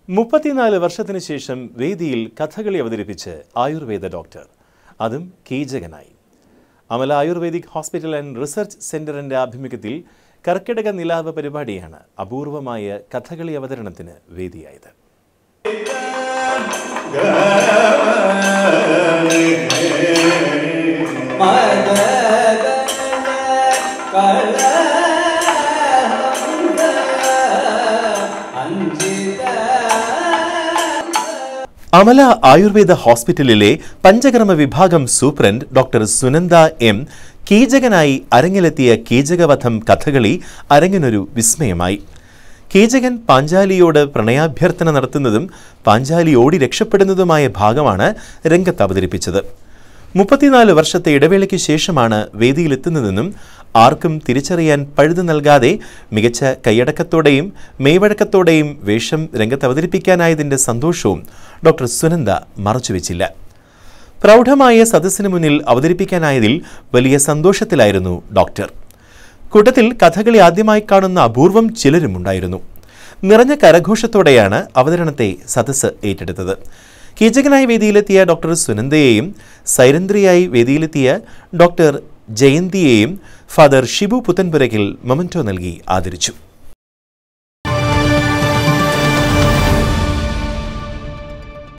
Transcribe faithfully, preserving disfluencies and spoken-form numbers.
മുപ്പത്തിനാല് വർഷത്തിനു ശേഷം വേദിയിൽ കഥകളി അവതരിപ്പിച്ച് ആയുർവേദ ഡോക്ടർ, അതും കീചകനായി. Amala Ayurvedic hospital and research സെന്ററിന്റെ ആഭിമുഖ്യത്തിൽ കർക്കിടക നിലാവ് പരിപാടിയാണ് അപൂർവമായ കഥകളി അവതരണത്തിന് വേദിയായത്. അമല ആയുർവേദ ഹോസ്പിറ്റലിലെ പഞ്ചകർമ്മ വിഭാഗം സൂപ്രണ്ട് ഡോക്ടർ സുനന്ദ എം കീചകനായി അരങ്ങിലെത്തിയ കീചകവധം കഥകളി അരങ്ങിനൊരു വിസ്മയമായി. കീചകൻ പാഞ്ചാലിയോട് പ്രണയാഭ്യർത്ഥന നടത്തുന്നതും പാഞ്ചാലി ഓടി രക്ഷപ്പെടുന്നതുമായ ഭാഗമാണ് രംഗത്ത് അവതരിപ്പിച്ചത്. മുപ്പത്തിനാല് വർഷത്തെ ഇടവേളയ്ക്ക് ശേഷമാണ് വേദിയിലെത്തുന്നതെന്നും ആർക്കും തിരിച്ചറിയാൻ പഴുതു നൽകാതെ മികച്ച കൈയടക്കത്തോടെയും മെയ്വഴക്കത്തോടെയും വേഷം രംഗത്ത് അവതരിപ്പിക്കാനായതിന്റെ സന്തോഷവും ഡോക്ടർ സുനന്ദ മറച്ചുവെച്ചില്ല. പ്രൗഢമായ സദസ്സിന് മുന്നിൽ അവതരിപ്പിക്കാനായതിൽ വലിയ സന്തോഷത്തിലായിരുന്നു ഡോക്ടർ. കൂട്ടത്തിൽ കഥകളി ആദ്യമായി കാണുന്ന അപൂർവം ചിലരുമുണ്ടായിരുന്നു. നിറഞ്ഞ കരഘോഷത്തോടെയാണ് അവതരണത്തെ സദസ്സ് ഏറ്റെടുത്തത്. കീചകനായി വേദിയിലെത്തിയ ഡോക്ടർ സുനന്ദയെയും സൈരന്ദ്രിയായി വേദിയിലെത്തിയ ഡോക്ടർ ജയന്തിയെയും ഫാദർ ഷിബു പുത്തൻപുരയ്ക്കൽ മൊമന്റോ നൽകി ആദരിച്ചു.